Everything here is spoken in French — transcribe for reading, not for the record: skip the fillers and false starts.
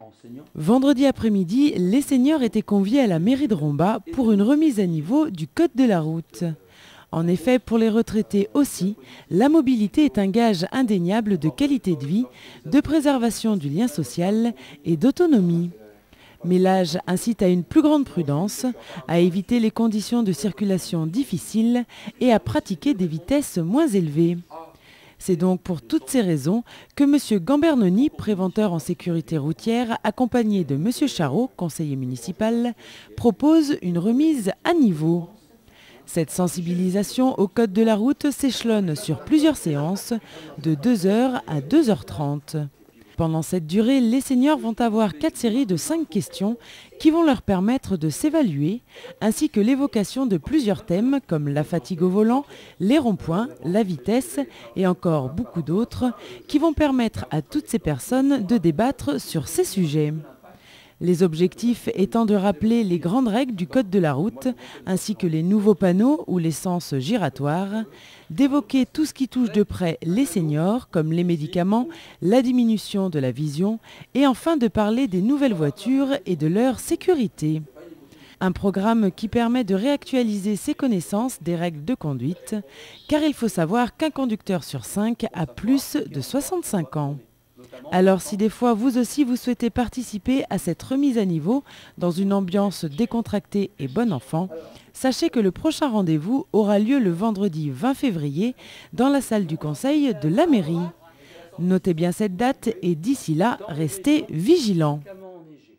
Vendredi après-midi, les seniors étaient conviés à la mairie de Rombat pour une remise à niveau du code de la route. En effet, pour les retraités aussi, la mobilité est un gage indéniable de qualité de vie, de préservation du lien social et d'autonomie. Mais l'âge incite à une plus grande prudence, à éviter les conditions de circulation difficiles et à pratiquer des vitesses moins élevées. C'est donc pour toutes ces raisons que M. Gambernoni, préventeur en sécurité routière, accompagné de M. Charot, conseiller municipal, propose une remise à niveau. Cette sensibilisation au code de la route s'échelonne sur plusieurs séances, de 2 h à 2 h 30. Pendant cette durée, les seniors vont avoir 4 séries de 5 questions qui vont leur permettre de s'évaluer, ainsi que l'évocation de plusieurs thèmes comme la fatigue au volant, les ronds-points, la vitesse et encore beaucoup d'autres qui vont permettre à toutes ces personnes de débattre sur ces sujets. Les objectifs étant de rappeler les grandes règles du code de la route, ainsi que les nouveaux panneaux ou les sens giratoires, d'évoquer tout ce qui touche de près les seniors, comme les médicaments, la diminution de la vision, et enfin de parler des nouvelles voitures et de leur sécurité. Un programme qui permet de réactualiser ses connaissances des règles de conduite, car il faut savoir qu'un conducteur sur 5 a plus de 65 ans. Alors si des fois vous aussi vous souhaitez participer à cette remise à niveau dans une ambiance décontractée et bon enfant, sachez que le prochain rendez-vous aura lieu le vendredi 20 février dans la salle du conseil de la mairie. Notez bien cette date et d'ici là, restez vigilants.